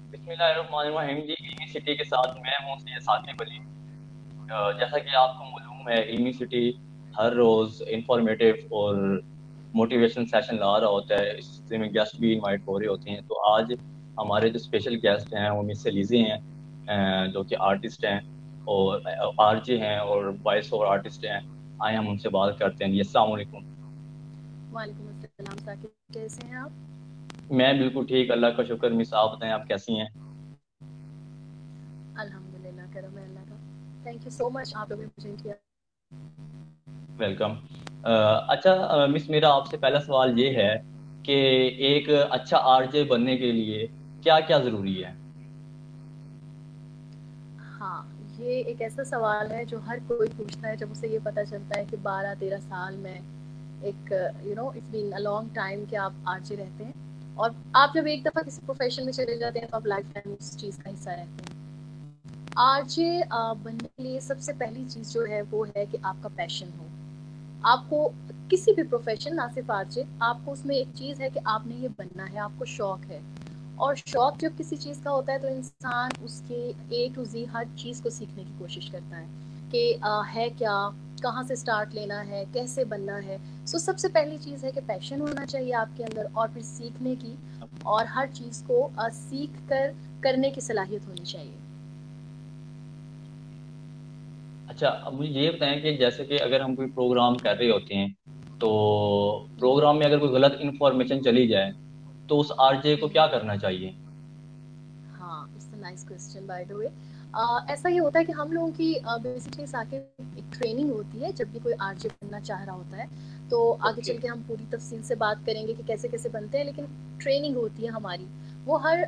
बिस्मिल्लाहिर्रहमानिर्रहीम जी। इल्मी सिटी के साथ मैं हूँ सैयद साकिब अली। जैसा कि आपको मालूम है, इल्मी सिटी हर रोज इंफॉर्मेटिव और मोटिवेशन सेशन ला रहा होता है। इस सिलसिले में गेस्ट भी इनवाइट हो रहे होते हैं। तो आज हमारे जो स्पेशल गेस्ट हैं वो मिस लीजे हैं, जो कि आर्टिस्ट हैं और आरजे हैं और वॉइस ओवर आर्टिस्ट हैं। आए हम उनसे बात करते हैं। जी, अस्सलाम वालेकुम। वालेकुम अस्सलाम साकिब, कैसे हैं आप? मैं बिल्कुल ठीक, अल्लाह का शुक्र। मिस आप बताएं, आप कैसी हैं? अल्हम्दुलिल्लाह, करम है अल्लाह का। थैंक यू सो मच आप लोगों ने मुझे किया। वेलकम। अच्छा, मिस मेरा आपसे पहला सवाल ये है कि एक अच्छा आरजे बनने के लिए क्या क्या जरूरी है? हाँ, ये एक ऐसा सवाल है जो हर कोई पूछता है जब उसे ये पता चलता है कि 12-13 साल में एक it's been a long time कि आप आरजे रहते हैं। और आप जब एक दफ़ा किसी प्रोफेशन में चले जाते हैं तो आप लाइफ टाइम उस चीज़ का हिस्सा रहते हैं। आरजे बनने के लिए सबसे पहली चीज़ जो है वो है कि आपका पैशन हो। आपको किसी भी प्रोफेशन, ना सिर्फ आरजे, आपको उसमें एक चीज़ है कि आपने ये बनना है, आपको शौक है। और शौक जब किसी चीज़ का होता है तो इंसान उसके ए टू जी हर चीज़ को सीखने की कोशिश करता है कि है क्या, कहाँ से स्टार्ट लेना है, कैसे बनना है। सो सबसे पहली चीज़ है कि पैशन होना चाहिए आपके अंदर, और फिर सीखने की और हर चीज़ को सीख कर करने की सलाहियत होनी चाहिए। अच्छा, अब मुझे ये बताएं कि जैसे कि अगर हम कोई प्रोग्राम कर रहे होते हैं तो प्रोग्राम में अगर कोई गलत इंफॉर्मेशन चली जाए तो उस आरजे को क्या करना चाहिए? हाँ, it's a nice question by the way. ऐसा ये होता है कि हम लोगों की बेसिकली साके एक ट्रेनिंग होती है जब भी कोई आरजे बनना चाह रहा होता है। तो आगे ओके। चल के हम पूरी तफसील से बात करेंगे कि कैसे कैसे बनते हैं, लेकिन ट्रेनिंग होती है हमारी, वो हर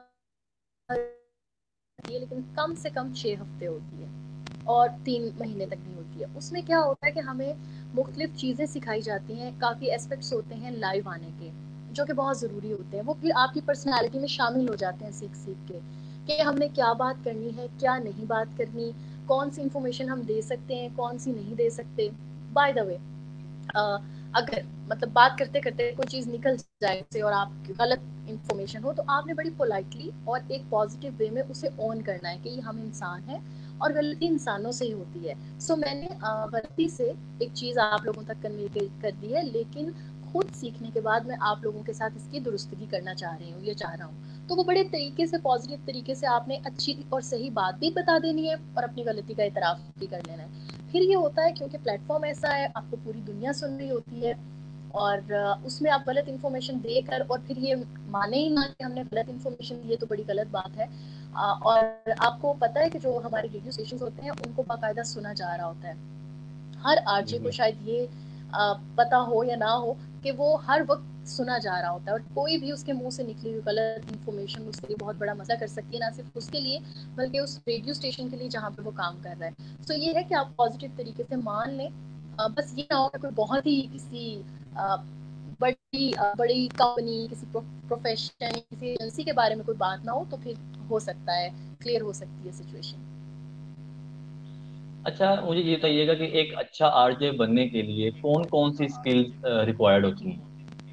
ये लेकिन कम से कम 6 हफ्ते होती है और 3 महीने तक भी होती है। उसमें क्या होता है कि हमें मुख्तलिफ चीज़ें सिखाई जाती हैं, काफ़ी एस्पेक्ट्स होते हैं लाइव आने के जो कि बहुत ज़रूरी होते हैं। वो फिर आपकी पर्सनैलिटी में शामिल हो जाते हैं सीख सीख के कि हमने क्या बात करनी है, क्या नहीं बात करनी, कौन सी इंफॉर्मेशन हम दे सकते हैं, कौन सी नहीं दे सकते। बाय द वे, अगर मतलब बात करते करते कोई चीज़ निकल जाए से और आप गलत इंफॉर्मेशन हो, तो आपने बड़ी पोलाइटली और एक पॉजिटिव वे में उसे ऑन करना है कि ये हम इंसान हैं और गलती इंसानों से ही होती है। सो मैंने गलती से एक चीज़ आप लोगों तक कम्युनिकेट कर दी है, लेकिन खुद सीखने के बाद मैं आप लोगों के साथ इसकी दुरुस्तगी करना चाह रही हूँ, ये चाह रहा हूँ। तो वो बड़े तरीके से, पॉजिटिव तरीके से आपने अच्छी और सही बात भी बता देनी है और अपनी गलती का इतराफ़ भी कर लेना है। फिर ये होता है क्योंकि प्लेटफॉर्म ऐसा है, आपको पूरी दुनिया सुन रही होती है, और उसमें आप गलत इन्फॉर्मेशन देकर और फिर ये माने ही ना कि हमने गलत इन्फॉर्मेशन दी है तो बड़ी गलत बात है। और आपको पता है कि जो हमारे रेडियो स्टेशन होते हैं उनको बाकायदा सुना जा रहा होता है। हर जी आरजे को जी। शायद ये पता हो या ना हो कि वो हर वक्त सुना जा रहा होता है, और कोई भी उसके मुंह से निकली हुई गलत इन्फॉर्मेशन उसके लिए बहुत बड़ा मसला कर सकती है, ना सिर्फ उसके लिए बल्कि उस रेडियो स्टेशन के लिए जहाँ पे वो काम कर रहा है। तो ये है कि आप पॉजिटिव तरीके से मान लें। बस ये ना हो कि कोई बहुत ही किसी अ, बड़ी कंपनी, किसी प्रोफेशन, किसी एजेंसी के बारे में कोई बात ना हो, तो फिर हो सकता है, क्लियर हो सकती है सिचुएशन। अच्छा, मुझे ये बताइएगा कि एक अच्छा आरजे बनने के लिए कौन कौन सी स्किल्स रिक्वायर्ड होती हैं?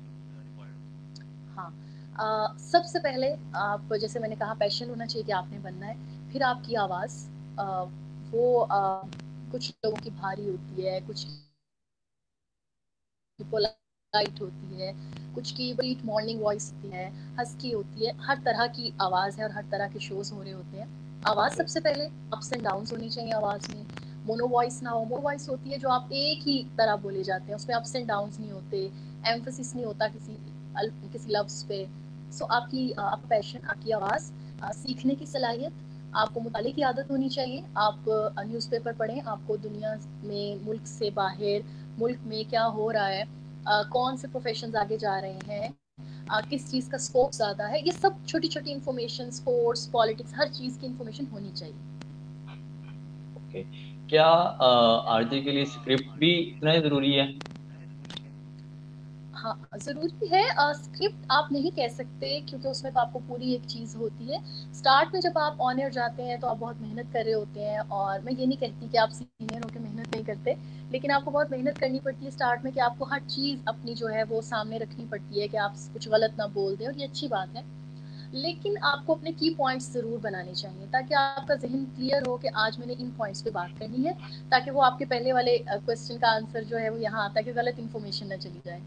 हाँ, सबसे पहले आप, जैसे मैंने कहा, पैशन होना चाहिए कि आपने बनना है। फिर आपकी आवाज़, वो कुछ लोगों की भारी होती है, कुछ की पोलाइट होती है, कुछ की बड़ी मॉर्निंग वॉइस होती है, हस्की होती है। हर तरह की आवाज़ है और हर तरह के शोज़ हो रहे होते हैं। आवाज़ ओके। सबसे पहले, अप्स एंड डाउन्स होनी चाहिए आवाज़ में। मोनो वॉइस ना हो। मोनो वॉइस होती है जो आप एक ही तरह बोले जाते हैं, उसमें अप्स एंड डाउन्स नहीं होते, एम्फेसिस नहीं होता किसी लफ्ज़ पे। सो आपका पैशन, आपकी आवाज़, सीखने की सलाहियत, आपको मुताले की आदत होनी चाहिए। आप न्यूज़पेपर पढ़ें, आपको दुनिया में, मुल्क से बाहर, मुल्क में क्या हो रहा है, कौन से प्रोफेशंस आगे जा रहे हैं, किस चीज़ का स्कोप ज़्यादा है, ये सब छोटी छोटी इन्फॉर्मेशन, स्पोर्ट्स, पॉलिटिक्स, हर चीज़ की इन्फॉर्मेशन होनी चाहिए। ओके। क्या आरजे के लिए स्क्रिप्ट भी इतना ही जरूरी है? हाँ, ज़रूरी है। स्क्रिप्ट आप नहीं कह सकते क्योंकि उसमें तो आपको पूरी एक चीज़ होती है। स्टार्ट में जब आप ऑन एयर जाते हैं तो आप बहुत मेहनत कर रहे होते हैं, और मैं ये नहीं कहती कि आप सीनियर होकर मेहनत नहीं करते, लेकिन आपको बहुत मेहनत करनी पड़ती है स्टार्ट में कि आपको हर चीज़ अपनी जो है वो सामने रखनी पड़ती है कि आप कुछ गलत ना बोल दें, और ये अच्छी बात है। लेकिन आपको अपने की पॉइंट्स ज़रूर बनाने चाहिए ताकि आपका ज़हन क्लियर हो कि आज मैंने इन पॉइंट्स पे बात करनी है, ताकि वो आपके पहले वाले क्वेश्चन का आंसर जो है वो यहाँ आता है कि गलत इन्फॉर्मेशन ना चली जाए।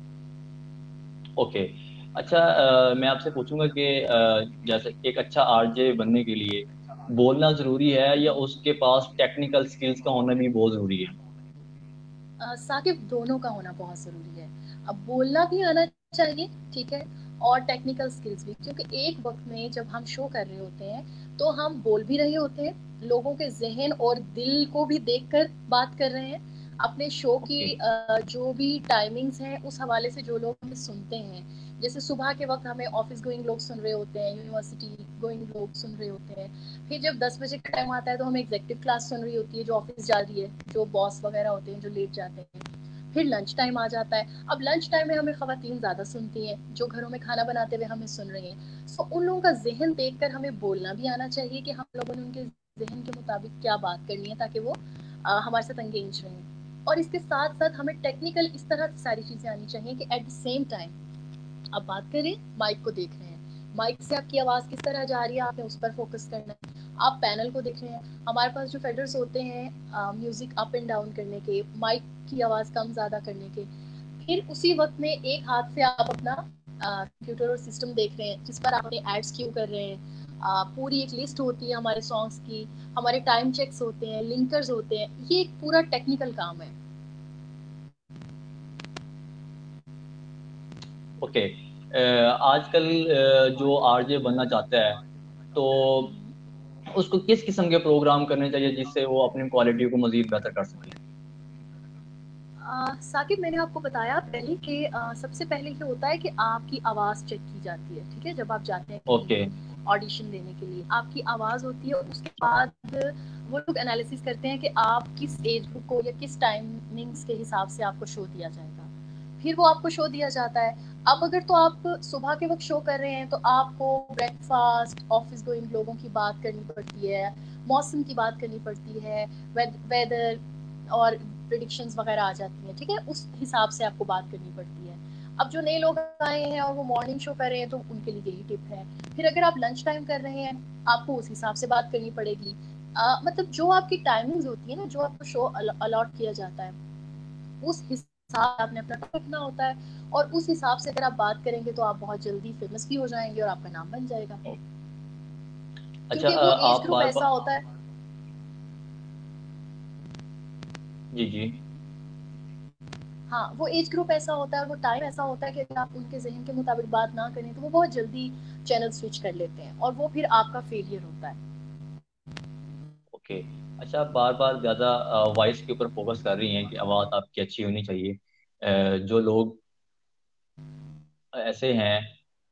ओके। अच्छा, मैं आपसे पूछूंगा कि जैसे एक अच्छा आरजे बनने के लिए बोलना जरूरी है या उसके पास टेक्निकल स्किल्स का होना भी बहुत जरूरी है? साकिब दोनों का होना बहुत ज़रूरी है। अब बोलना भी आना चाहिए, ठीक है, और टेक्निकल स्किल्स भी, क्योंकि एक वक्त में जब हम शो कर रहे होते हैं तो हम बोल भी रहे होते हैं, लोगों के जहन और दिल को भी देखकर बात कर रहे हैं। अपने शो की ओके। जो भी टाइमिंग्स हैं उस हवाले से जो लोग हमें सुनते हैं, जैसे सुबह के वक्त हमें ऑफिस गोइंग लोग सुन रहे होते हैं, यूनिवर्सिटी गोइंग लोग सुन रहे होते हैं। फिर जब 10 बजे का टाइम आता है तो हमें एग्जेक्टिव क्लास सुन रही होती है जो ऑफिस जा रही है, जो बॉस वगैरह होते हैं जो लेट जाते हैं। फिर लंच टाइम आ जाता है, अब लंच टाइम में हमें खवातीन ज़्यादा सुनती हैं जो घरों में खाना बनाते हुए हमें सुन रही हैं। सो उन लोगों का जहन देखकर हमें बोलना भी आना चाहिए कि हम लोगों ने उनके जहन के मुताबिक क्या बात करनी है ताकि वो हमारे साथ एंगेज रहें। और इसके साथ साथ हमें टेक्निकल इस तरह की सारी चीज़ें आनी चाहिए कि एट द सेम टाइम आप बात करें, माइक को देख रहे हैं, माइक से आपकी आवाज़ किस तरह जा रही है आपने उस पर फोकस करना है। आप पैनल को देख रहे हैं, हमारे पास जो फेडर्स होते हैं म्यूजिक अप एंड डाउन करने के, माइक की आवाज़ कम ज़्यादा करने के। फिर उसी वक्त में एक हाथ से आप अपना कंप्यूटर और सिस्टम देख रहे हैं जिस पर आप अपने एड्स क्यू कर रहे हैं। पूरी एक लिस्ट होती है हमारे सॉन्ग्स की, हमारे टाइम चेक्स होते हैं, लिंकर्स होते हैं, ये एक पूरा टेक्निकल काम है। ओके। आजकल जो आरजे बनना चाहता है तो उसको किस किस्म के प्रोग्राम करने चाहिए जिससे वो अपनी क्वालिटी को मजीद बेहतर कर सके? साकिब मैंने आपको बताया पहले कि सबसे पहले ये होता है कि आपकी आवाज़ चेक की जाती है, ठीक है, जब आप जाते हैं कहीं ओके। पे ऑडिशन देने के लिए आपकी आवाज़ होती है। उसके बाद वो लोग एनालिसिस करते हैं कि आप किस एज ग्रुप को या किस टाइमिंग्स के हिसाब से आपको शो दिया जाएगा। फिर वो आपको शो दिया जाता है। अब अगर तो आप सुबह के वक्त शो कर रहे हैं तो आपको ब्रेकफास्ट, ऑफिस गोइंग लोगों की बात करनी पड़ती है, मौसम की बात करनी पड़ती है, वेदर और प्रिडिक्शंस वगैरह आ जाती हैं, ठीक है, उस हिसाब से आपको बात करनी पड़ती है। अब जो नए लोग आए हैं और वो मॉर्निंग शो कर रहे हैं तो उनके लिए यही टिप है। फिर अगर आप लंच टाइम कर रहे हैं आपको उस हिसाब से बात करनी पड़ेगी। मतलब जो आपकी टाइमिंग्स होती है ना, जो आपको शो अलॉट किया जाता है उस हिसाब से आपने अपना रखना होता है, और उस हिसाब से अगर आप बात करेंगे तो आप बहुत जल्दी फेमस भी हो जाएंगे और आपका नाम बन जाएगा, अच्छा, क्योंकि वो एज आप ग्रुप बार ऐसा बार। होता है। जी जी। हाँ, वो एज ग्रुप ऐसा होता है और वो टाइम ऐसा होता है कि अगर आप उनके ज़हन के मुताबिक बात ना करें तो वो बहुत जल्दी चैनल स्विच कर लेते हैं और वो फिर आपका फेलियर होता है। ओके। अच्छा, आप बार बार ज़्यादा वॉइस के ऊपर फोकस कर रही हैं कि आवाज़ आपकी अच्छी होनी चाहिए। जो लोग ऐसे हैं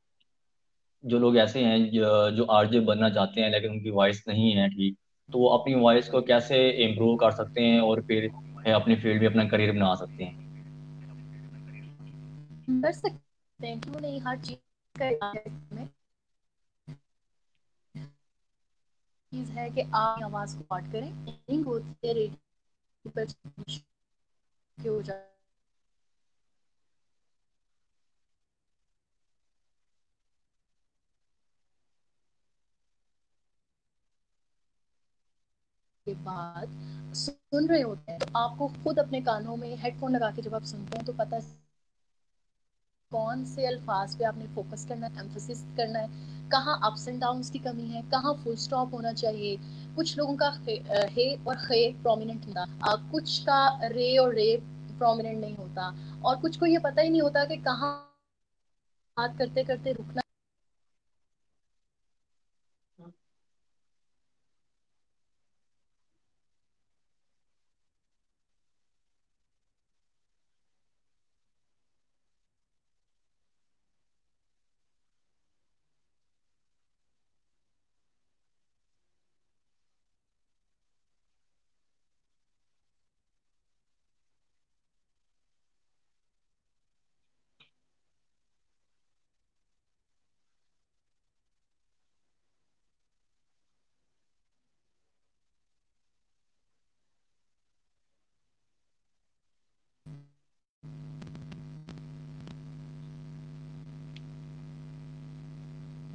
जो आरजे बनना चाहते हैं लेकिन उनकी वॉइस नहीं है ठीक, तो वो अपनी वॉइस को कैसे इम्प्रूव कर सकते हैं और फिर अपनी फील्ड में अपना करियर बना सकते हैं? कर सकते हैं, क्यों नहीं, हर चीज़ का इलाज है इसमें। चीज़ है कि आप आवाज़ को रिकॉर्ड करें, रिंग होती है रेडियो पर हो जाने के बाद सुन रहे होते हैं तो आपको खुद अपने कानों में हेडफोन लगा के जब आप सुनते हैं तो पता कौन से अल्फाज पे आपने फोकस करना है, एम्फोसिस करना है, कहाँ अप्स एंड डाउन्स की कमी है, कहाँ फुल स्टॉप होना चाहिए। कुछ लोगों का हे और खे प्रोमिनेंट होता, कुछ का रे और रे प्रोमिनेंट नहीं होता, और कुछ को ये पता ही नहीं होता कि कहाँ बात करते करते रुकना।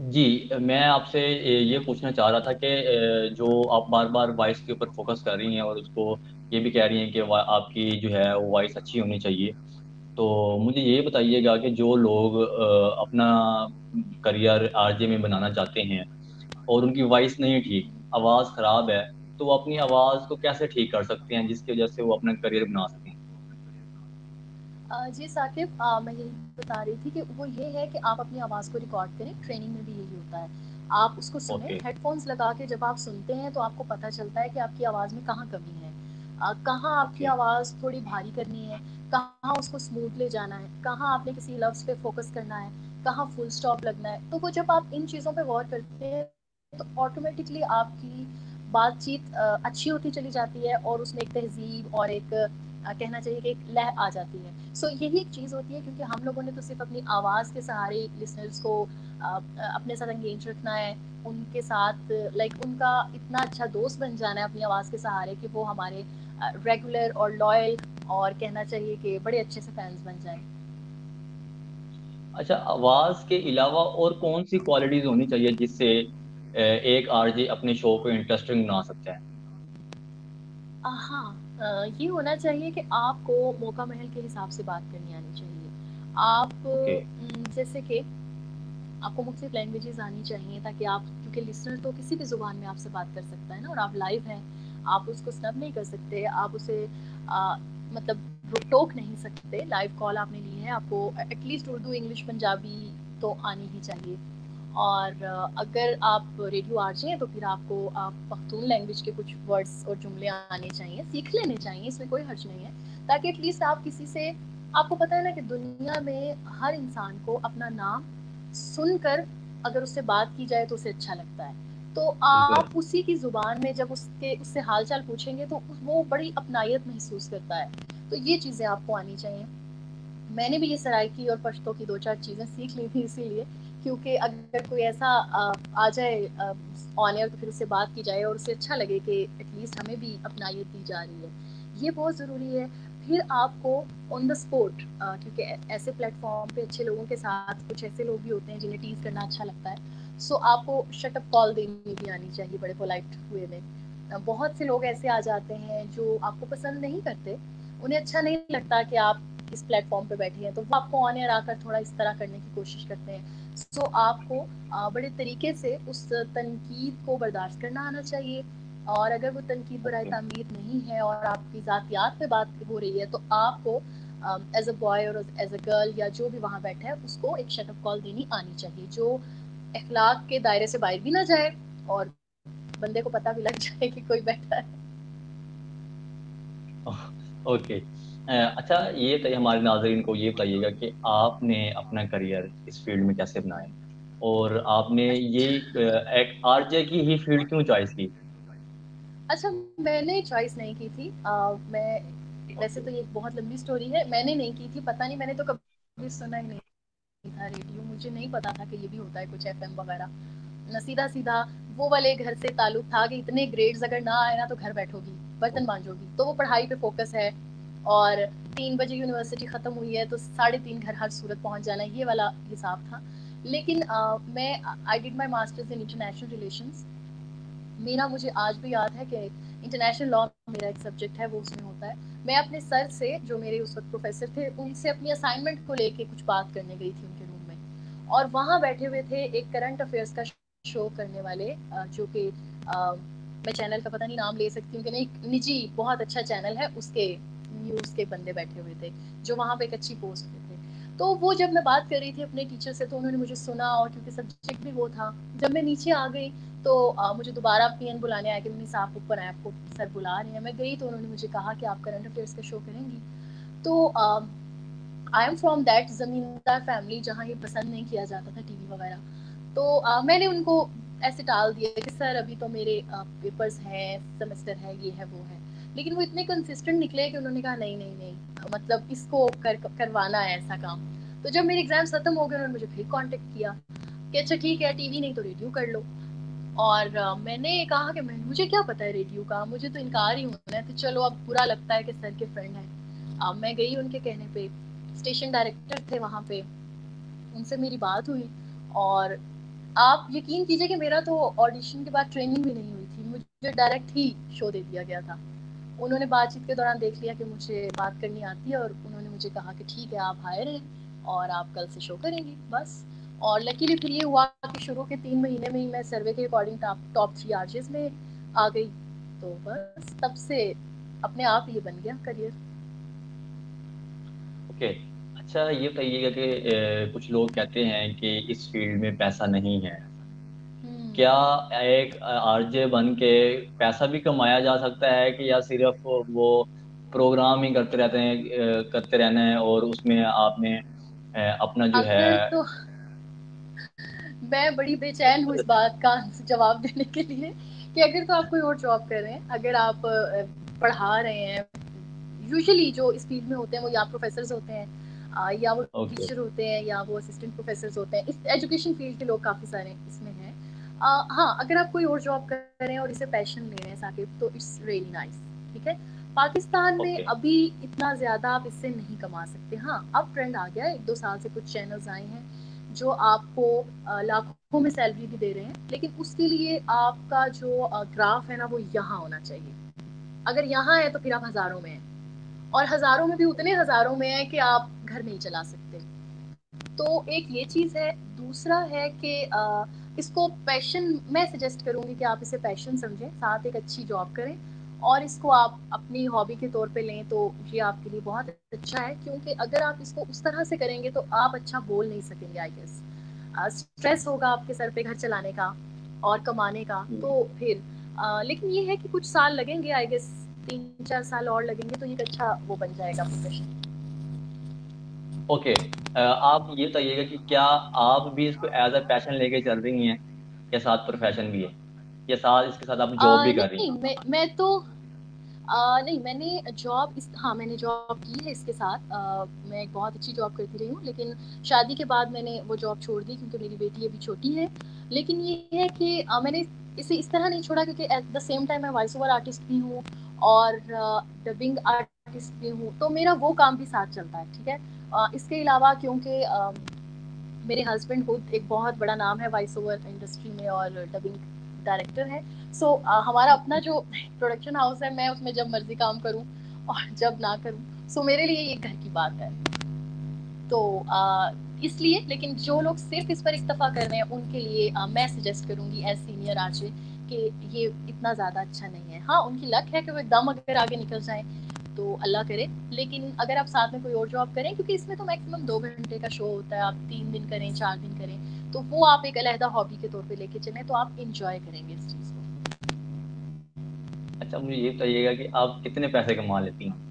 जी, मैं आपसे ये पूछना चाह रहा था कि जो आप बार बार वॉइस के ऊपर फोकस कर रही हैं और उसको ये भी कह रही हैं कि आपकी जो है वो वॉइस अच्छी होनी चाहिए। तो मुझे ये बताइएगा कि जो लोग अपना करियर आरजे में बनाना चाहते हैं और उनकी वॉइस नहीं ठीक, आवाज़ खराब है, तो वो अपनी आवाज़ को कैसे ठीक कर सकते हैं जिसकी वजह से वो अपना करियर बना सकें? जी साकिब, मैं यही बता रही थी कि वो ये है कि आप अपनी आवाज़ को रिकॉर्ड करें। ट्रेनिंग में भी यही होता है, आप उसको सुने। ओके। हेडफोन्स लगा के जब आप सुनते हैं तो आपको पता चलता है कि आपकी आवाज़ में कहाँ कमी है, कहाँ आपकी ओके। आवाज़ थोड़ी भारी करनी है, कहाँ उसको स्मूथ ले जाना है, कहाँ आपने किसी लफ्ज़ पे फोकस करना है, कहाँ फुल स्टॉप लगना है। तो वो जब आप इन चीज़ों पे गौर करते हैं तो ऑटोमेटिकली आपकी बातचीत अच्छी होती चली जाती है और उसमें एक तहजीब और एक कहना चाहिए कि एक लय आ जाती है। सो यही एक चीज़ होती है, क्योंकि हम लोगों ने तो सिर्फ अपनी आवाज़ के सहारे लिसनर्स को अपने साथ एंगेज रखना है, उनके साथ लाइक उनका इतना अच्छा दोस्त बन जाना है अपनी आवाज़ के सहारे कि वो हमारे रेगुलर और लॉयल और कहना चाहिए कि बड़े अच्छे से फैंस बन जाएं। अच्छा, आवाज़ के अलावा और कौन सी क्वालिटीज़ होनी चाहिए जिससे एक आरजे अपने शो को इंटरेस्टिंग बना सकता है? हाँ, ये होना चाहिए कि आपको मौका महल के हिसाब से बात करनी आनी चाहिए। आप ओके। जैसे कि आपको मुख्तलिफ लैंग्वेजेस आनी चाहिए, ताकि आप, क्योंकि लिसनर तो किसी भी ज़ुबान में आपसे बात कर सकता है ना, और आप लाइव हैं, आप उसको स्नब नहीं कर सकते, आप उसे मतलब टोक नहीं सकते। लाइव कॉल आपने ली है, आपको एटलीस्ट उर्दू, इंग्लिश, पंजाबी तो आनी ही चाहिए। और अगर आप रेडियो आरजे हैं तो फिर आपको आप पख्तून लैंग्वेज के कुछ वर्ड्स और जुमले आने चाहिए, सीख लेने चाहिए, इसमें कोई हर्ज नहीं है, ताकि एटलीस्ट आप किसी से, आपको पता है ना कि दुनिया में हर इंसान को अपना नाम सुनकर अगर उससे बात की जाए तो उसे अच्छा लगता है। तो बिल्कुल। आप उसी की जुबान में जब उससे हालचाल पूछेंगे तो वो बड़ी अपनायत महसूस करता है। तो ये चीज़ें आपको आनी चाहिए। मैंने भी ये सराइकी और पश्तो की 2-4 चीज़ें सीख ली थी इसीलिए, क्योंकि अगर कोई ऐसा आ जाए ऑन एयर तो फिर उससे बात की जाए और उसे अच्छा लगे कि एटलीस्ट हमें भी अपनायत दी जा रही है। ये बहुत ज़रूरी है। फिर आपको ऑन द स्पॉट, क्योंकि ऐसे प्लेटफॉर्म पे अच्छे लोगों के साथ कुछ ऐसे लोग भी होते हैं जिन्हें टीज़ करना अच्छा लगता है। सो आपको शट अप कॉल देनी भी आनी चाहिए बड़े पोलाइट वे में। बहुत से लोग ऐसे आ जाते हैं जो आपको पसंद नहीं करते, उन्हें अच्छा नहीं लगता कि आप इस प्लेटफॉर्म पे बैठी हैं, तो वो आपको ऑन एयर आकर थोड़ा इस तरह करने की कोशिश करते हैं। सो आपको बड़े तरीके से उस तनकीद को बर्दाश्त करना आना चाहिए। और अगर वो तनकीद बराए ओके। तामीर नहीं है और आपकी ज़ातियात पे बात हो रही है, तो आपको एज अ बॉय और एज अ गर्ल या जो भी वहाँ बैठा है उसको एक शटअप कॉल देनी आनी चाहिए, जो अखलाक के दायरे से बाहर भी ना जाए और बंदे को पता भी लग जाए कि कोई बैठा है। ओके। अच्छा, ये बताइए, हमारे नाज़रीन को ये बताइएगा कि आपने अपना करियर इस फील्ड में कैसे बनाया और आपने ये एक आरजे की ही फील्ड क्यों चॉइस की? अच्छा, मैंने चॉइस नहीं की थी। मैं, वैसे ओके। तो ये बहुत लंबी स्टोरी है, मैंने नहीं की थी, पता नहीं, मैंने तो कभी सुना ही नहीं था रेडियो, मुझे नहीं पता था कि ये भी होता है कुछ एफएम वगैरह। न सीधा सीधा वो वाले घर से ताल्लुक था कि इतने ग्रेड्स अगर ना आए ना तो घर बैठोगी, बर्तन मांजोगी, तो वो पढ़ाई पे फोकस है। और 3 बजे यूनिवर्सिटी खत्म हुई है तो 3:30 घर हर सूरत पहुंच जाना है, ये वाला हिसाब था। लेकिन मैं I did my masters in international relations. मेरा, मुझे आज भी याद है कि इंटरनेशनल लॉ मेरा एक सब्जेक्ट है, वो उसमें होता है। मैं अपने सर से, जो मेरे उस वक्त प्रोफेसर थे, उनसे अपनी असाइनमेंट को लेके कुछ बात करने गई थी उनके रूम में, और वहाँ बैठे हुए थे एक करंट अफेयर्स का शो करने वाले, जो कि मैं चैनल का पता नहीं नाम ले सकती हूँ कि नहीं, निजी बहुत अच्छा चैनल है, उसके न्यूज़ के बंदे बैठे हुए थे जो वहाँ पे एक अच्छी पोस्ट पे थे। तो वो जब मैं बात कर रही थी अपने टीचर से तो उन्होंने मुझे सुना, और क्योंकि सब्जेक्ट भी वो था, जब मैं नीचे आ गई तो मुझे दोबारा पीएन बुलाने आया कि मिस आप ऊपर आए, आपको सर बुला रहे हैं। मैं गई तो उन्होंने मुझे कहा कि आप करंट अफेयर्स का शो करेंगी। तो I am from that zamindar family जहाँ ये पसंद नहीं किया जाता था टीवी वगैरह। तो मैंने उनको ऐसे टाल दिया कि सर अभी तो मेरे पेपर्स हैं, सेमेस्टर है, ये है वो है। लेकिन वो इतने कंसिस्टेंट निकले कि उन्होंने कहा नहीं नहीं नहीं, मतलब इसको करवाना है ऐसा काम। तो जब मेरे एग्जाम्स खत्म हो गए उन्होंने मुझे फिर कांटेक्ट किया कि अच्छा ठीक है, टीवी नहीं तो रेडियो कर लो। और मैंने कहा कि मुझे क्या पता है रेडियो का, मुझे तो इनकार ही होना है, तो चलो अब बुरा लगता है कि सर के फ्रेंड हैं। मैं गई उनके कहने पे, स्टेशन डायरेक्टर थे वहाँ पे, उनसे मेरी बात हुई। और आप यकीन कीजिए कि मेरा तो ऑडिशन के बाद ट्रेनिंग भी नहीं हुई थी, मुझे डायरेक्ट ही शो दे दिया गया था। उन्होंने बातचीत के दौरान देख लिया कि मुझे बात करनी आती है, और उन्होंने मुझे कहा कि ठीक है आप हायर हैं और आप कल से शो करेंगी बस। और लकीली फिर ये हुआ कि शुरू के 3 महीने में ही मैं सर्वे के अकॉर्डिंग टॉप 3 आरजेस में आ गई। तो बस तब से अपने आप ये बन गया करियर। ओके। अच्छा ये बताइएगा कि कुछ लोग कहते हैं कि इस फील्ड में पैसा नहीं है। क्या एक आरजे बन के पैसा भी कमाया जा सकता है, कि या सिर्फ वो प्रोग्राम ही करते रहते हैं, करते रहना है, और उसमें आपने अपना जो है। अगर तो मैं बड़ी बेचैन हूँ इस बात का जवाब देने के लिए कि अगर तो आप कोई और जॉब कर रहे हैं, अगर आप पढ़ा रहे हैं, यूजुअली जो इस फील्ड में होते हैं वो या प्रोफेसर होते हैं, या वो ओके। टीचर होते हैं, या वो असिस्टेंट प्रोफेसर होते हैं। इस एजुकेशन फील्ड के लोग काफी सारे इसमें हैं। हाँ, अगर आप कोई और जॉब कर रहे हैं और इसे पैशन ले रहे हैं साकिब, तो इट्स रियली नाइस। ठीक है, पाकिस्तान में ओके। अभी इतना ज्यादा आप इससे नहीं कमा सकते। हाँ, अब ट्रेंड आ गया है, 1-2 साल से कुछ चैनल्स आए हैं जो आपको लाखों में सैलरी भी दे रहे हैं, लेकिन उसके लिए आपका जो ग्राफ है ना वो यहाँ होना चाहिए। अगर यहाँ है तो फिर आप हजारों में हैं, और हजारों में भी उतने हजारों में है कि आप घर नहीं चला सकते। तो एक ये चीज है। दूसरा है कि इसको पैशन, मैं सजेस्ट करूंगी कि आप इसे पैशन समझें, साथ एक अच्छी जॉब करें और इसको आप अपनी हॉबी के तौर पे लें, तो ये आपके लिए बहुत अच्छा है। क्योंकि अगर आप इसको उस तरह से करेंगे तो आप अच्छा बोल नहीं सकेंगे, आई गेस। स्ट्रेस होगा आपके सर पे घर चलाने का और कमाने का, तो फिर लेकिन ये है कि कुछ साल लगेंगे, आई गेस 3-4 साल और लगेंगे, तो ये एक अच्छा वो बन जाएगा प्रोफेशन। ओके। आप ये बताइएगा कि क्या आप भी इसको एज अ पैशन लेके चल रही हैं, या साथ प्रोफेशन भी है, या साथ इसके साथ आप जॉब भी कर रही नहीं, हैं? मैं तो नहीं, मैंने जॉब हाँ, मैंने जॉब की है इसके साथ। मैं एक बहुत अच्छी जॉब करती रही हूँ, लेकिन शादी के बाद मैंने वो जॉब छोड़ दी क्योंकि मेरी बेटी अभी छोटी है। लेकिन ये है कि मैंने इसे इस तरह नहीं छोड़ा क्योंकि एट द सेम टाइम मैं वॉइस ओवर आर्टिस्ट भी हूँ और डबिंग आर्टिस्ट भी हूँ, तो मेरा वो काम भी साथ चलता है। ठीक है, इसके अलावा क्योंकि मेरे हस्बैंड खुद एक बहुत बड़ा नाम है वॉइस ओवर इंडस्ट्री में और डबिंग डायरेक्टर है। सो हमारा अपना जो प्रोडक्शन हाउस है, मैं उसमें जब मर्जी काम करूं और जब ना करूं, सो मेरे लिए ये घर की बात है। तो इसलिए, लेकिन जो लोग सिर्फ इस पर इक्तफा कर रहे हैं उनके लिए मैं सजेस्ट करूंगी एज सीनियर आरजे कि ये इतना ज्यादा अच्छा नहीं है। हाँ, उनकी लक है कि वो एकदम अगर आगे निकल जाए तो अल्लाह करे। लेकिन अगर आप साथ में कोई और जॉब करें, क्योंकि इसमें तो मैक्सिमम 2 घंटे का शो होता है, आप 3 दिन करें 4 दिन करें, तो वो आप एक अलहदा हॉबी के तौर पे लेके चलें तो आप इंजॉय करेंगे इस चीज को। अच्छा मुझे ये बताइएगा कि आप कितने पैसे कमा लेती हैं?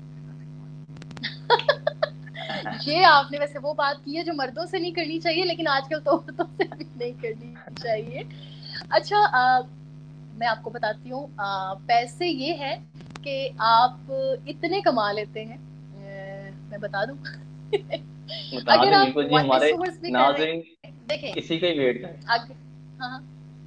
ये आपने वैसे वो बात की है जो मर्दों से नहीं करनी चाहिए, लेकिन आजकल तो औरतों से भी नहीं करनी चाहिए। अच्छा, मैं आपको बताती हूँ, पैसे ये है कि आप इतने कमा लेते हैं, मैं बता दूं। बता अगर दें आप बिल्कुल जी, वॉइस हमारे ओवर्स भी कर रहे नाज़रीन हैं, देखें। इसी का ही वेट करें। अग, हाँ।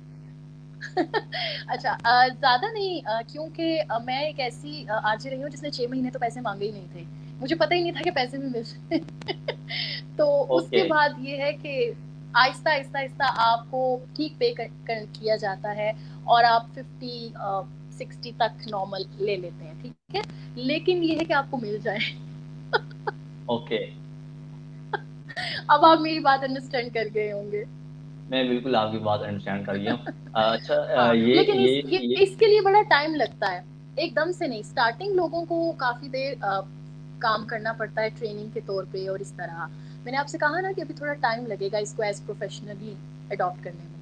अच्छा, ज्यादा नहीं, क्योंकि मैं एक ऐसी आरजे रही हूँ जिसने 6 महीने तो पैसे मांगे ही नहीं थे। मुझे पता ही नहीं था कि पैसे भी मिल सकते। तो ओके। उसके बाद ये है कि आहिस्ता आहिस्ता आहिस्ता आपको ठीक किया जाता है, और आप 50-60 तक नॉर्मल ले लेते हैं। ठीक है, लेकिन ये है कि आपको मिल जाए। ओके। अब आप मेरी बात अंडरस्टैंड कर गए होंगे। मैं बिल्कुल आपकी बात अंडरस्टैंड कर गया हूँ। अच्छा, हाँ, ये लेकिन ये इसके लिए बड़ा टाइम लगता है, एकदम से नहीं। स्टार्टिंग लोगों को काफी देर काम करना पड़ता है ट्रेनिंग के तौर पे, और इस तरह मैंने आपसे कहा ना कि अभी थोड़ा टाइम लगेगा इसको एज प्रोफेशनली अडॉप्ट करने में।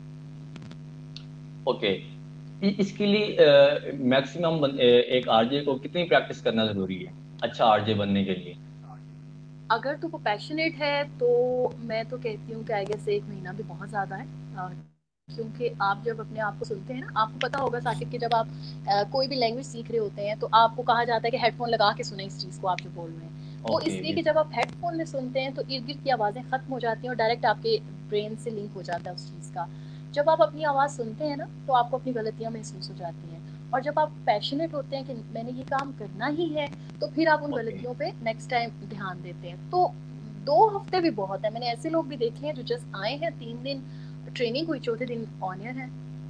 ओके। इसके लिए मैक्सिमम एक आरजे को कितनी प्रैक्टिस करना जरूरी है, अच्छा आरजे बनने के लिए? अगर तो वो पैशनेट है तो मैं तो कहती हूँ कि आई गेस 1 महीना भी बहुत ज्यादा है। क्योंकि आप जब अपने आप को सुनते हैं ना, आपको पता होगा साकिब कि जब आप कोई भी लैंग्वेज सीख रहे होते हैं तो आपको कहा जाता है कि हेडफोन लगा के सुने इस चीज को आप जो बोल रहे हैं। वो ओके इसलिए कि बिल्कुल। जब आप हेडफोन में सुनते हैं तो इर्द गिर्द की आवाजें खत्म हो जाती हैं और डायरेक्ट आपके ब्रेन से लिंक हो जाता है उस चीज का। जब आप अपनी आवाज सुनते हैं ना तो आपको अपनी गलतियां महसूस हो जाती हैं, और जब आप पैशनेट होते हैं कि मैंने ये काम करना ही है, तो फिर आप उन ओके। गलतियों पे नेक्स्ट टाइम ध्यान देते हैं। तो 2 हफ्ते भी बहुत है। मैंने ऐसे लोग भी देखे हैं जो जस्ट आए हैं 3 दिन ट्रेनिंग हुई, चौथे दिन ऑन एयर है।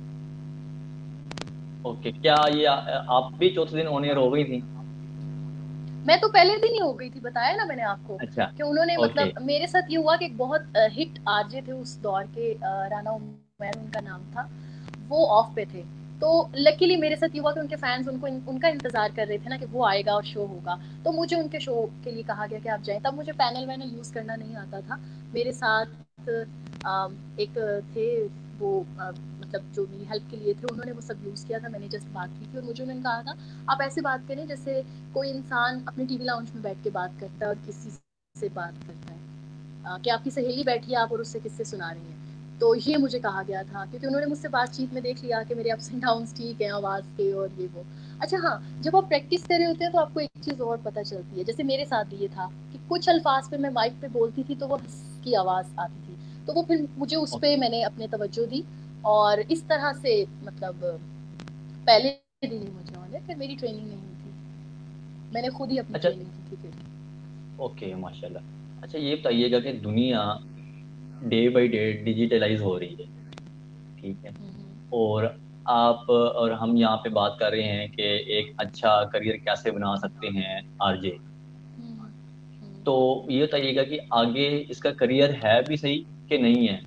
ओके, क्या ये आप भी चौथे दिन ऑन एयर हो गई थी? मैं तो पहले दिन ही हो गई थी, बताया ना मैंने आपको अच्छा। कि उन्होंने, ओके। मतलब मेरे साथ ये हुआ कि एक बहुत हिट आरजे थे उस दौर के, राना उमैर उनका नाम था, वो ऑफ पे थे। तो लकीली मेरे साथ ये हुआ कि उनके फैंस उनका इंतजार कर रहे थे ना कि वो आएगा और शो होगा। तो मुझे उनके शो के लिए कहा गया कि आप जाएं। तब मुझे पैनल वैनल यूज करना नहीं आता था। मेरे साथ एक थे वो, मतलब जो मेरी हेल्प के लिए थे, उन्होंने वो सब यूज किया था, मैंने जस्ट बात की थी। और मुझे उन्होंने कहा था आप ऐसे बात करें जैसे कोई इंसान अपने टीवी लाउंज में बैठ के बात करता है और किसी से बात करता है, कि आपकी सहेली बैठी है आप और उससे किससे सुना रही हैं। तो ये मुझे कहा गया था क्योंकि उन्होंने मुझसे बातचीत में देख लिया कि मेरे अप्स एंड डाउन्स ठीक है आवाज के और ये वो। अच्छा हाँ, जब आप प्रैक्टिस कर रहे होते हैं तो आपको एक चीज और पता चलती है, जैसे मेरे साथ ये था कि कुछ अल्फाज पे मैं माइक पे बोलती थी तो वो हंस की आवाज आती थी, तो वो फिर मुझे उस पे मैंने अपने तवज्जो दी। और इस तरह से मतलब पहले दिन ही मुझे ऑन, फिर मेरी ट्रेनिंग नहीं हुई थी, मैंने खुद ही अपनी अच्छा। ट्रेनिंग की थी फिर। ओके, माशाल्लाह। अच्छा, ये बताइएगा कि दुनिया डे बाय डे डिजिटलाइज हो रही है, ठीक है? और आप और हम यहाँ पे बात कर रहे हैं कि एक अच्छा करियर कैसे बना सकते हैं आरजे। तो ये बताइएगा कि आगे इसका करियर है भी सही कि नहीं है?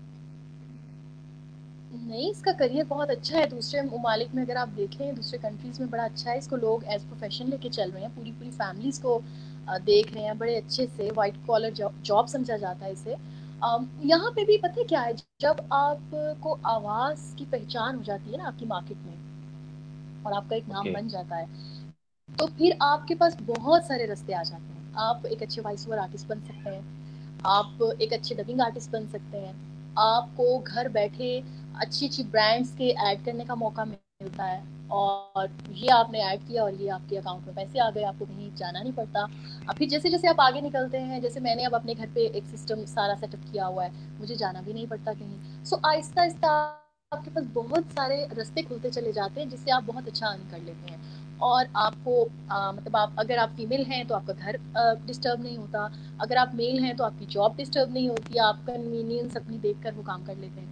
नहीं, इसका करियर बहुत अच्छा है, दूसरे ममालिक में अगर आप देखें, दूसरे कंट्रीज में बड़ा अच्छा है, इसको लोग एज प्रोफेशन लेके चल रहे हैं, पूरी पूरी फैमिलीज को देख रहे हैं बड़े अच्छे से, वाइट कॉलर जॉब समझा जाता है इसे। यहाँ पे भी पता है क्या है, जब आपको आवाज की पहचान हो जाती है ना आपकी मार्केट में और आपका एक नाम ओके। बन जाता है, तो फिर आपके पास बहुत सारे रास्ते आ जाते हैं। आप एक अच्छे वॉइस ओवर आर्टिस्ट बन सकते हैं, आप एक अच्छे डबिंग आर्टिस्ट बन सकते हैं, आपको घर बैठे अच्छी अच्छी ब्रांड्स के ऐड करने का मौका मिलता है, और ये आपने ऐड किया और ये आपके अकाउंट में पैसे आ गए, आपको कहीं जाना नहीं पड़ता। अब फिर जैसे जैसे आप आगे निकलते हैं, जैसे मैंने अब अपने घर पे एक सिस्टम सारा सेटअप किया हुआ है, मुझे जाना भी नहीं पड़ता कहीं। सो आहिस्ता आहिस्ता आपके पास बहुत सारे रास्ते खुलते चले जाते हैं जिससे आप बहुत अच्छा अर्न कर लेते हैं। और आपको मतलब आप अगर आप फीमेल हैं तो आपका घर डिस्टर्ब नहीं होता, अगर आप मेल हैं तो आपकी जॉब डिस्टर्ब नहीं होती, आप कन्वीनियंस अपनी देखकर वो काम कर लेते हैं।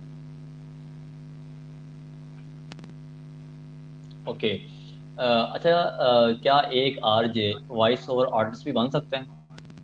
ओके। अच्छा, क्या एक आरजे वॉइस ओवर आर्टिस्ट भी बन सकते हैं?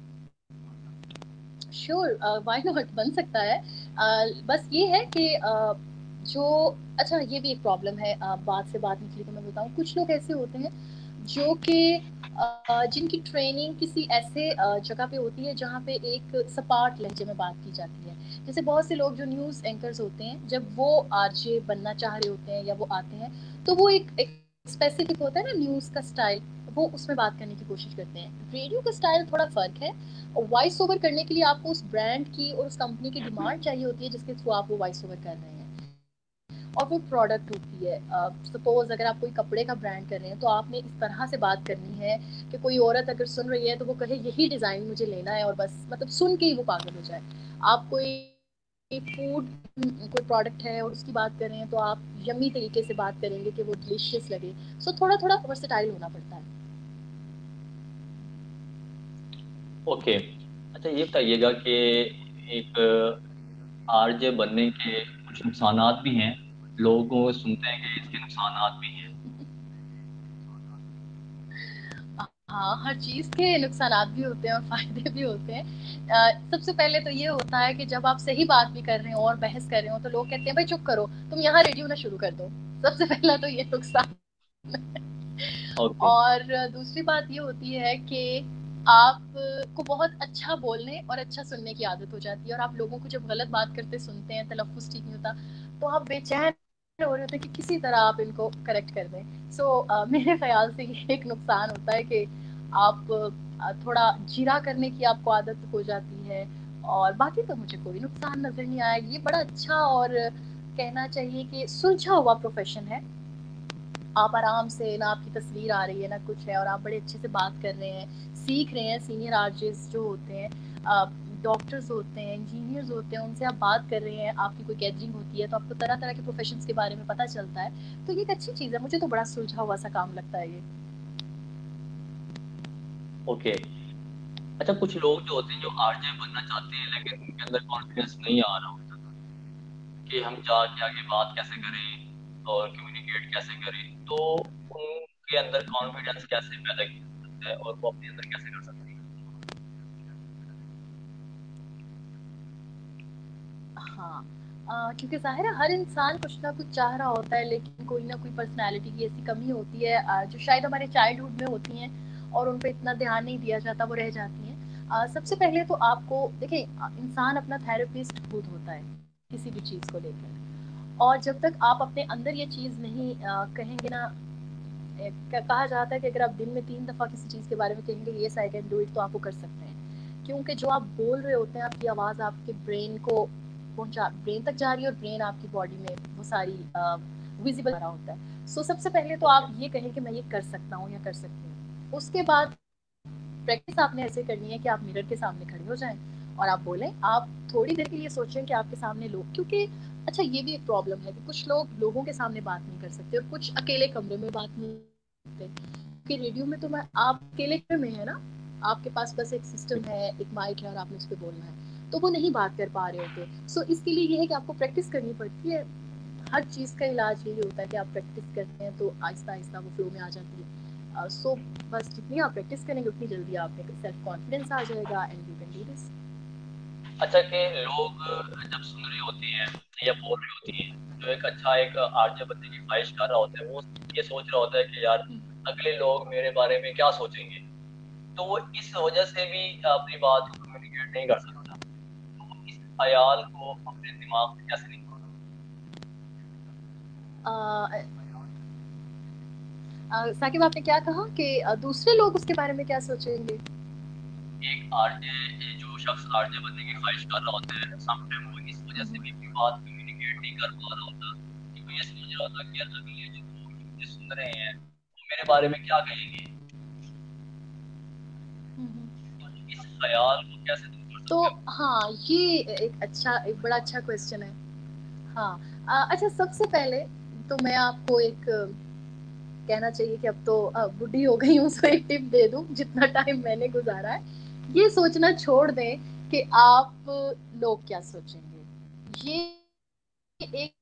श्योर, व्हाई नॉट, बन सकता है। बस ये है कि जो, अच्छा ये भी एक प्रॉब्लम है, बात से बात निकली तो मैं बताऊं, कुछ लोग ऐसे होते हैं जो कि जिनकी ट्रेनिंग किसी ऐसे जगह पे होती है जहाँ पे एक सपाट लहजे में बात की जाती है। जैसे बहुत से लोग जो न्यूज़ एंकर्स होते हैं, जब वो आरजे बनना चाह रहे होते हैं या वो आते हैं, तो वो एक स्पेसिफिक होता है ना न्यूज़ का स्टाइल, वो उसमें बात करने की कोशिश करते हैं। रेडियो का स्टाइल थोड़ा फर्क है। वॉइस ओवर करने के लिए आपको उस ब्रांड की और उस कंपनी की डिमांड चाहिए होती है जिसके थ्रू आप वो वॉइस ओवर कर रहे हैं, और वो प्रोडक्ट होती है। सपोज अगर आप कोई कपड़े का ब्रांड कर रहे हैं तो आपने इस तरह से बात करनी है कि कोई औरत अगर सुन रही है तो वो कहे यही डिजाइन मुझे लेना है, और बस मतलब सुन के ही वो पागल हो जाए। आप कोई फूड, कोई प्रोडक्ट है और उसकी बात कर रहे हैं तो आप यम्मी तरीके से बात करेंगे कि वो डिलीशियस लगे। सो थोड़ा थोड़ा वर्सेटाइल होना पड़ता है। ओके। अच्छा, ये बताइएगा कि एक आरजे बनने के कुछ नुकसानात भी हैं, लोगों सुनते हैं कि इसके नुकसानात भी हैं। हाँ, हर चीज के नुकसानात भी होते हैं और फायदे भी होते हैं। सबसे पहले तो ये होता है कि जब आप सही बात भी कर रहे हो और बहस कर रहे हो तो लोग कहते हैं भाई चुप करो, तुम यहाँ रेडियो ना शुरू कर दो। सबसे पहला तो ये नुकसान। ओके। और दूसरी बात ये होती है कि आपको बहुत अच्छा बोलने और अच्छा सुनने की आदत हो जाती है, और आप लोगों को जब गलत बात करते सुनते हैं, तलफ्फुज ठीक नहीं होता, तो आप बेचैन हो रहे होते हैं कि किसी तरह आप इनको करेक्ट कर दें। मेरे ख्याल से ये एक नुकसान होता है कि आप थोड़ा जीरा करने की आपको आदत हो जाती है। और बाकी तो मुझे कोई नुकसान नजर नहीं आया, ये बड़ा अच्छा और कहना चाहिए कि सुलझा हुआ प्रोफेशन है। आप आराम से, ना आपकी तस्वीर आ रही है ना कुछ है, और आप बड़े अच्छे से बात कर रहे हैं, सीख रहे हैं। सीनियर आर्टिस्ट जो होते हैं, डॉक्टर्स होते हैं, इंजीनियर्स होते हैं, उनसे आप बात कर रहे हैं, आपकी कोई गैदरिंग होती है तो आपको तरह तरह के प्रोफेशंस के बारे में पता चलता है। तो ये एक अच्छी चीज़ है, मुझे तो बड़ा सुलझा हुआ सा काम लगता है ये। ओके। अच्छा, कुछ लोग जो होते हैं जो आरजे बनना चाहते हैं लेकिन उनके अंदर कॉन्फिडेंस नहीं आ रहा होता, कि हम जाके आगे बात कैसे करें और कम्युनिकेट कैसे करें, तो उनके अंदर कॉन्फिडेंस कैसे पैदा किया जा सकता है और वो अपने अंदर कैसे कर सकते हैं? हाँ, क्योंकि ज़ाहिर है हर इंसान कुछ ना कुछ चाह रहा होता है, लेकिन कोई ना कोई पर्सनैलिटी की ऐसी कमी होती है जो शायद हमारे चाइल्डहुड में होती हैं और उन पे इतना ध्यान नहीं दिया जाता, वो रह जाती हैं। सबसे पहले तो आपको देखिए, इंसान अपना थेरेपिस्ट खुद होता है किसी भी चीज़ को लेकर, और जब तक आप अपने अंदर ये चीज़ नहीं कहेंगे ना, कहा जाता है कि अगर आप दिन में 3 दफ़ा किसी चीज़ के बारे में कहेंगे yes I can do it, तो आप वो कर सकते हैं। क्योंकि जो आप बोल रहे होते हैं, आपकी आवाज़ आपके ब्रेन को पहुंचा, ब्रेन तक जा रही है और ब्रेन आपकी बॉडी में वो सारी विजिबल रहा होता है। सो सबसे पहले तो आप ये कहें कि मैं ये कर सकता हूँ या कर सकती हूँ। उसके बाद प्रैक्टिस आपने ऐसे करनी है कि आप मिरर के सामने खड़े हो जाएं और आप बोलें। आप थोड़ी देर के लिए सोचें कि आपके सामने लोग, क्योंकि अच्छा ये भी एक प्रॉब्लम है कि कुछ लोग लोगों के सामने बात नहीं कर सकते और कुछ अकेले कमरे में बात नहीं करते, कि रेडियो में तो मैं आप अकेले कमरे में है ना, आपके पास बस एक सिस्टम है, एक माइक है और आपने उस पर बोलना है, तो वो नहीं बात कर पा रहे होते। सो इसके लिए ये है कि आपको प्रैक्टिस करनी पड़ती है। हर चीज़ का इलाज यही होता है कि आप प्रैक्टिस करते हैं तो आहिस्ता आहिस्ता वो फ्लो में आ जाती है। सो बस जितनी आप प्रैक्टिस करेंगे उतनी जल्दी आप में सेल्फ कॉन्फिडेंस आ जाएगा and you can do this. अच्छा, कि लोग जब सुन रही होती हैं या बोल रही होती हैं, जो एक अच्छा एक आरजे बनने की ख्वाहिश कर रहा होता है, वो ये सोच रहा होता है कि यार अगले लोग मेरे बारे में क्या सोचेंगे, तो वो इस वजह से भी अपनी बात को कम्युनिकेट नहीं कर सकता। तो इस ख्याल को अपने दिमाग से कैसे निकालना? साकिब आपने क्या कहा कि दूसरे लोग उसके बारे में क्या सोचेंगे? एक आरजे, जो शख्स आरजे बनने की ख्वाहिश कर रहा होता है, समटाइम वो इस वजह से भी अपनी बात कम्युनिकेट नहीं कर पा रहा होता, कि वो ये समझ रहा होता कि यार अगले जो लोग मुझे सुन रहे हैं वो मेरे बारे में क्या कहेंगे। तो इस ख्याल को कैसे दूर कर तो सकते हो? हाँ, ये एक बड़ा अच्छा क्वेश्चन है। हाँ, अच्छा सबसे पहले तो मैं आपको एक कहना चाहिए कि अब तो बुढ़ी हो गई हूँ, सो एक टिप दे दूं जितना टाइम मैंने गुजारा है। ये सोचना छोड़ दें कि आप लोग क्या सोचेंगे। ये एक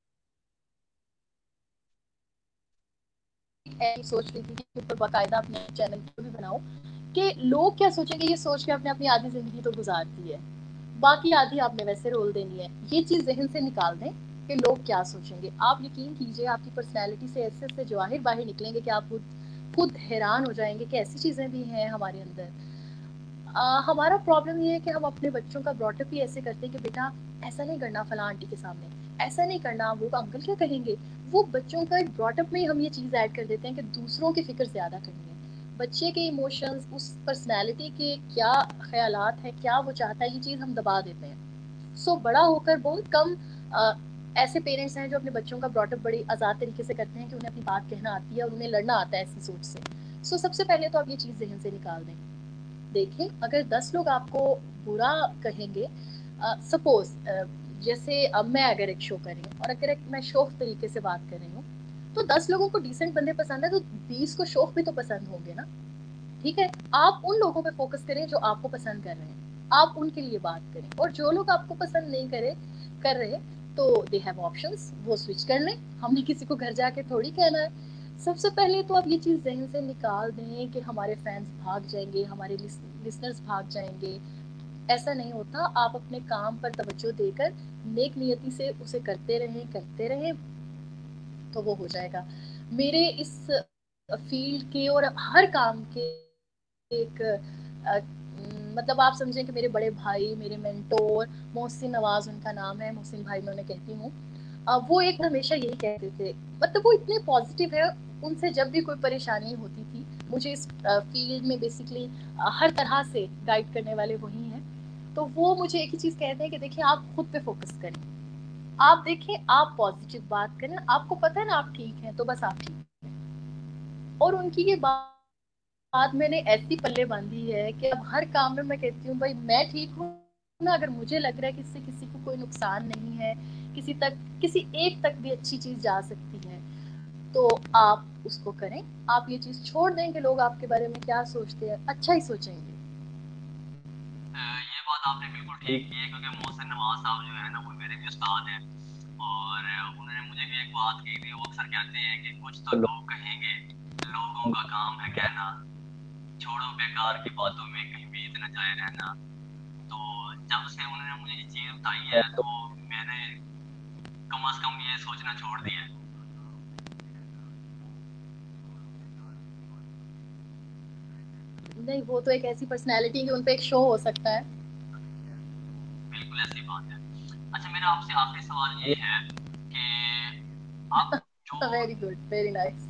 सोच रही थी कि ऊपर बाकायदा अपने चैनल को भी बनाऊं कि लोग क्या सोचेंगे, ये सोच के अपने अपनी आधी जिंदगी तो गुजारती है, बाकी आधी आपने वैसे रोल देनी है। ये चीज जहन से निकाल दें कि लोग क्या सोचेंगे। आप यकीन कीजिए आपकी पर्सनैलिटी से ऐसे ऐसे जवाहिर बाहर निकलेंगे कि आप खुद खुद हैरान हो जाएंगे कि ऐसी चीजें भी हैं हमारे अंदर। हमारा प्रॉब्लम ये है कि हम अपने बच्चों का ब्रॉटअप ही ऐसे करते हैं कि बेटा ऐसा नहीं करना फला आंटी के सामने, ऐसा नहीं करना, वो अंकल क्या कहेंगे। वो बच्चों का एक ब्रॉटअप में ही हम ये चीज़ ऐड कर देते हैं कि दूसरों की फिक्र ज़्यादा करनी है। बच्चे के इमोशंस, उस पर्सनैलिटी के क्या ख्यालात हैं, क्या वो चाहता है, ये चीज़ हम दबा देते हैं। सो बड़ा होकर बहुत कम अ, ऐसे पेरेंट्स हैं जो अपने बच्चों का ब्रॉटअप बड़ी आज़ाद तरीके से करते हैं कि उन्हें अपनी बात कहना आती है और उन्हें लड़ना आता है ऐसी सोच से। सो सबसे पहले तो आप ये चीज़ जहन से निकाल दें। देखें, अगर 10 लोग आपको बुरा कहेंगे, सपोज जैसे अब मैं अगर एक शो कर रही हूँ और अगर एक मैं शौक तरीके से बात कर रही हूँ, तो 10 लोगों को डिसेंट बंदे पसंद है तो 20 को शौक भी तो पसंद होंगे ना। ठीक है, आप उन लोगों पे फोकस करें जो आपको पसंद कर रहे हैं, आप उनके लिए बात करें, और जो लोग आपको पसंद नहीं कर रहे, तो दे हैव ऑप्शंस, वो स्विच कर लें। हमने किसी को घर जाके थोड़ी कहना है। सबसे पहले तो आप ये चीज़ जहन से निकाल दें कि हमारे फैंस भाग जाएंगे, हमारे लिसनर्स भाग जाएंगे। ऐसा नहीं होता। आप अपने काम पर तवज्जो देकर नेक नियति से उसे करते रहें तो वो हो जाएगा। मेरे इस फील्ड के और हर काम के एक मतलब आप समझें कि मेरे बड़े भाई, मेरे मेंटोर मोहसिन नवाज उनका नाम है, मोहसिन भाई मैं उन्हें कहती हूँ। वो एक हमेशा यही कहते थे, मतलब वो इतने पॉजिटिव है। उनसे जब भी कोई परेशानी होती थी, मुझे इस फील्ड में बेसिकली हर तरह से गाइड करने वाले वही हैं। तो वो मुझे एक ही चीज कहते हैं कि देखिए आप खुद पे फोकस करें, आप देखें, आप पॉजिटिव बात करें, आपको पता है ना आप ठीक हैं, तो बस आप ठीक हैं। और उनकी ये बात मैंने ऐसी पल्ले बांधी है कि अब हर काम में मैं कहती हूँ भाई मैं ठीक हूँ ना, अगर मुझे लग रहा है कि इससे किसी को कोई नुकसान नहीं है, किसी एक तक भी अच्छी चीज जा सकती है, तो आप उसको करें। आप ये चीज छोड़ दें कि लोग आपके बारे में क्या सोचते हैं, अच्छा ही सोचेंगे। ये बात आपने बिल्कुल ठीक की है, क्योंकि मोहसिन नवाज साहब जो है ना, वो मेरे भी उस्ताद हैं। और उन्होंने मुझे भी एक बात कही थी, वो अक्सर कहते हैं कि कुछ तो लोग कहेंगे, लोगों का काम है कहना, छोड़ो बेकार की बातों में कहीं बीत न जाए रहना। तो जब से उन्होंने मुझे ये चीज़ बताई है तो मैंने कम से कम ये सोचना छोड़ दिया है। नहीं, वो तो एक ऐसी पर्सनैलिटी कि उन पे एक शो हो सकता है। बिल्कुल ऐसी बात है। अच्छा, मेरा आपसे आखिरी सवाल ये है कि आप जो वेरी गुड, वेरी नाइस।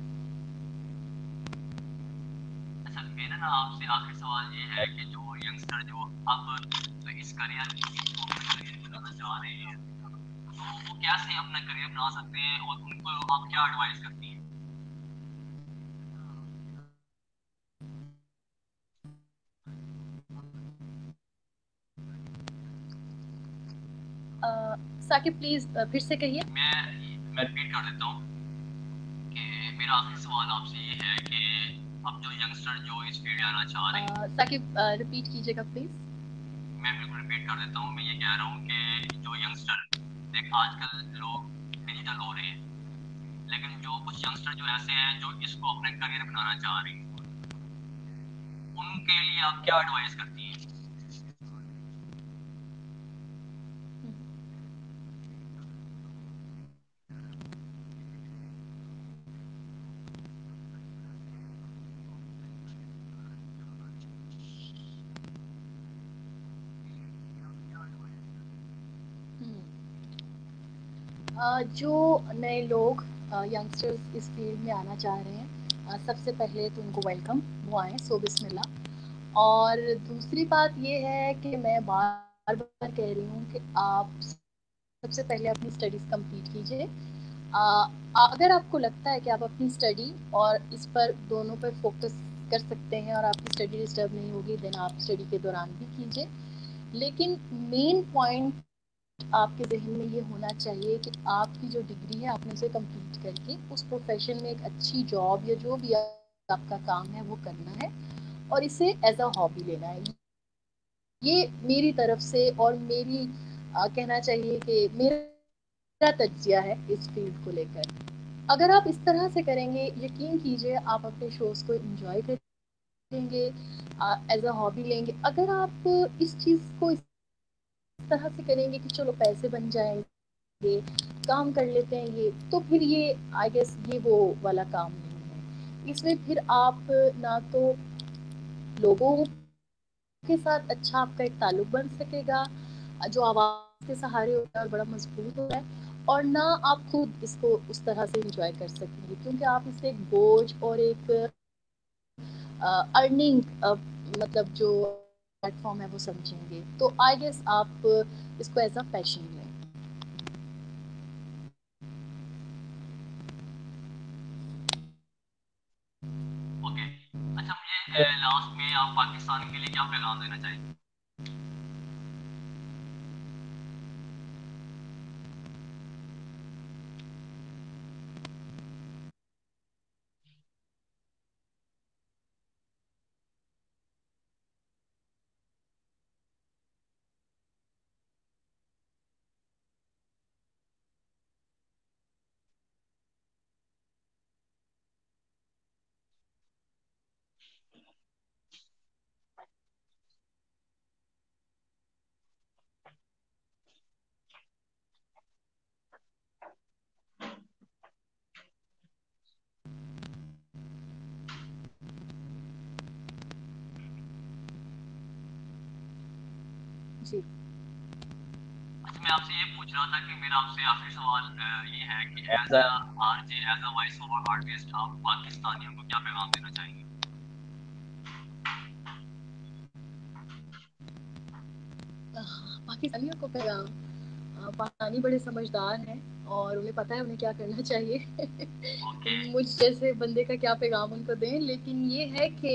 अच्छा, मेरा ना आपसे आखिरी सवाल ये है कि जो यंगस्टर जो अब तो इस करियर को अपना करियर बनाना चाह रहे हैं, तो वो कैसे अपना करियर बना सकते हैं और उनको आप क्या एडवाइस करती हैं? साकिब प्लीज फिर से कहिए। मैं रिपीट कर देता हूँ कि मेरा आखिरी सवाल आपसे ये है कि अब जो यंगस्टर जो इस फील्ड में आना चाह रहे हैं, साकिब रिपीट कीजिएगा प्लीज। मैं बिल्कुल रिपीट कर देता हूँ। मैं ये कह रहा हूँ कि जो यंगस्टर, देख आजकल लोग डिजिटल हो रहे हैं, लेकिन जो कुछ यंगस्टर जो ऐसे हैं जो इसको अपने करियर बनाना चाह रहे हैं, उनके लिए आप क्या एडवाइस करती हैं? जो नए लोग यंगस्टर्स इस फील्ड में आना चाह रहे हैं, सबसे पहले तो उनको वेलकम, वो आएँ, सो बिस्मिल्लाह। और दूसरी बात ये है कि मैं बार बार कह रही हूँ कि आप सबसे पहले अपनी स्टडीज़ कंप्लीट कीजिए। अगर आपको लगता है कि आप अपनी स्टडी और इस पर दोनों पर फोकस कर सकते हैं और आपकी स्टडी डिस्टर्ब नहीं होगी, देन आप स्टडी के दौरान भी कीजिए। लेकिन मेन पॉइंट आपके ज़हन में ये होना चाहिए कि आपकी जो डिग्री है आपने उसे कंप्लीट करके उस प्रोफेशन में एक अच्छी जॉब या जो भी आपका काम है वो करना है और इसे एज अ हॉबी लेना है। ये मेरी तरफ से और मेरी कहना चाहिए कि मेरा तज्जिया है इस फील्ड को लेकर। अगर आप इस तरह से करेंगे, यकीन कीजिए आप अपने शोज़ को एंजॉय करेंगे, एज अ हॉबी लेंगे। अगर आप इस चीज़ को इस तरह से करेंगे कि चलो पैसे बन जाएंगे, काम कर लेते हैं, ये तो फिर ये आई गेस ये वो वाला काम नहीं है। इसमें फिर आप ना तो लोगों के साथ अच्छा आपका एक ताल्लुक बन सकेगा जो आवाज़ के सहारे होता है और बड़ा मजबूत होता है, और ना आप खुद इसको उस तरह से इंजॉय कर सकेंगे, क्योंकि आप इसे एक बोझ और एक अर्निंग मतलब जो प्लेटफॉर्म है वो समझेंगे। तो आई गेस आप इसको एज अ पैशन लें। ओके। अच्छा, मुझे लास्ट में आप पाकिस्तान के लिए क्या पैगाम देना चाहिए? जी। अच्छा, मैं आपसे ये पूछ रहा था कि मेरा आपसे आखिरी सवाल ये है कि as a RJ, as a voice over artist, आप पाकिस्तानियों को क्या पैगाम देना चाहेंगे? पाकिस्तानियों को पैगाम, पाकिस्तानी बड़े समझदार हैं और उन्हें पता है उन्हें क्या करना चाहिए। ओके। मुझ जैसे बंदे का क्या पैगाम उनको दें, लेकिन ये है कि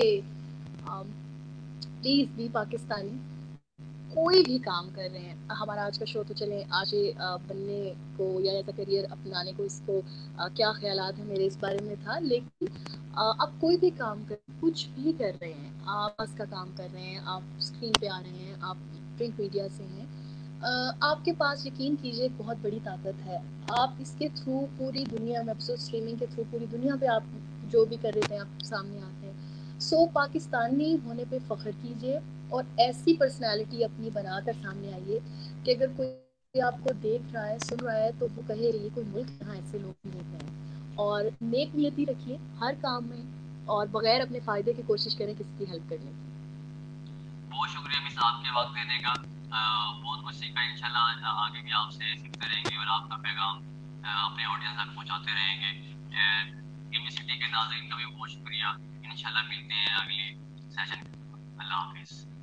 प्लीज बी पाकिस्तानी। कोई भी काम कर रहे हैं, हमारा आज का शो तो चले आज बनने को या ऐसा करियर अपनाने को, इसको क्या ख्यालात है मेरे इस बारे में था, लेकिन आप कोई भी काम कर, कुछ भी कर रहे हैं, आप बस का काम कर रहे हैं, आप स्क्रीन पे आ रहे हैं, आप प्रिंट मीडिया से हैं, आपके पास यकीन कीजिए एक बहुत बड़ी ताकत है। आप इसके थ्रू पूरी दुनिया में, अब सो स्ट्रीमिंग के थ्रू पूरी दुनिया पे आप जो भी कर रहे थे आप सामने आते हैं। सो पाकिस्तानी होने पे फ़ख्र कीजिए और ऐसी पर्सनैलिटी अपनी बनाकर सामने आइए कि अगर कोई आपको देख रहा है, सुन रहा है, तो वो कहे ये कोई मुल्क यहाँ ऐसे लोग भी होते हैं। और नेक नियति रखिए हर काम में और बगैर अपने फ़ायदे की कोशिश करें किसी की हेल्प करने की। बहुत शुक्रिया मिस आपके वक्त देने का। बहुत कुछ सीखा, इंशाल्लाह आगे भी आपसे सीखते रहेंगे और आपका पैगाम अपने ऑडियंस तक पहुंचाते रहेंगे। यूनिवर्सिटी के नाज़रीन का भी बहुत शुक्रिया। इंशाल्लाह मिलते हैं अगली सेशन। अल्लाह हाफिज़।